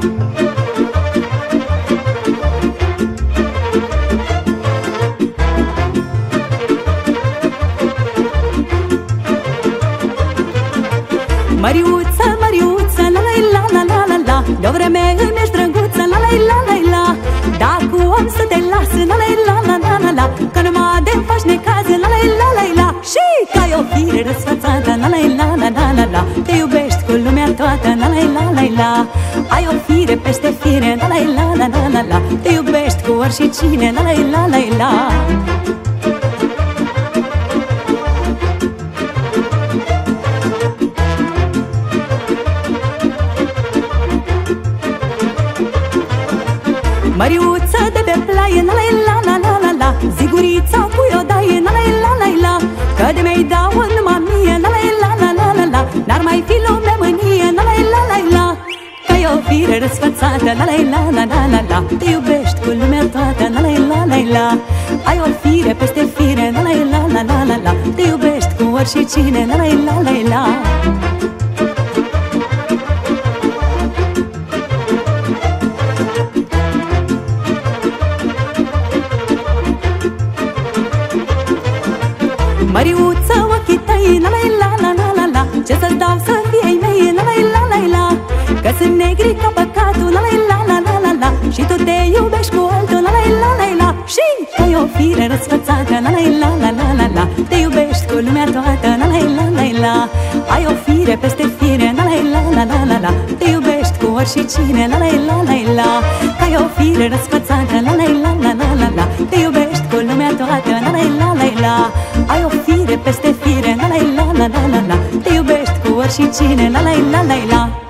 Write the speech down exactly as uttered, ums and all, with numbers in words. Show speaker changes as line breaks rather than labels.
Măriuță, măriuță, la la la la la la, de-o vreme îmi ești drăguță, la la la la la. Dacă om să te las, la la la la la la la, că numai de-mi faci necaz, la la la la la. Și că ai o fire răsfățată, la la la la la la la, te iubești cu lumea toată, la la la la la. Ai o fire peste fire, la la la la la la la, te iubești cu oricine, la la la la la. Măriuță de pe plaie, la la la la la la la, zigurița cu iodaie, la la la la la, că de mi-ai dau numai mie, la la la la la la la, n-ar mai fi lumea mânie, la la la la la. Că-i o fire răsfățată, la la la la la la la, te iubești cu lumea toată, la la la la la. Ai o fire peste fire, la la la la la la la, te iubești cu oricine, la la la la la. Măriuță, ochii tăi, la la la la la la la, ce să-ți dau să fie ai mei, la la la la la, că sunt negri ca păcatul, la la la la la la la, și tu te iubești cu altul, la la la la la. Și că-i o fire răsfățată, la la la la la la la, te iubești cu lumea toată, la la la la la. Ai o fire peste fire, la la la la la la la, te iubești cu oricine, la la la la la. Că-i o fire răsfățată, la la la la la la la, te iubești cu lumea toată, la la la la la. Ai o fire peste fire, la la la la la la la, te iubești cu oricine, la la la la la.